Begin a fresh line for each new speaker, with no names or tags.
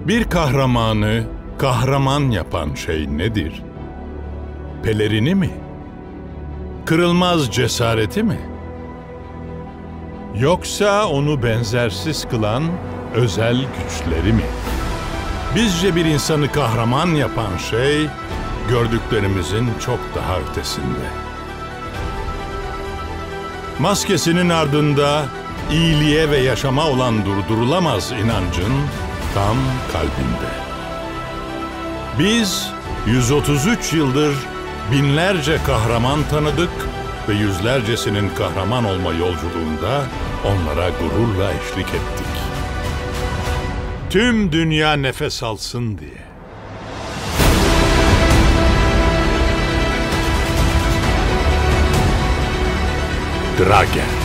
Bir kahramanı kahraman yapan şey nedir? Pelerini mi? Kırılmaz cesareti mi? Yoksa onu benzersiz kılan özel güçleri mi? Bizce bir insanı kahraman yapan şey, gördüklerimizin çok daha ötesinde. Maskesinin ardında iyiliğe ve yaşama olan durdurulamaz inancın tam kalbinde. Biz 133 yıldır binlerce kahraman tanıdık ve yüzlercesinin kahraman olma yolculuğunda onlara gururla eşlik ettik. Tüm dünya nefes alsın diye. Drager.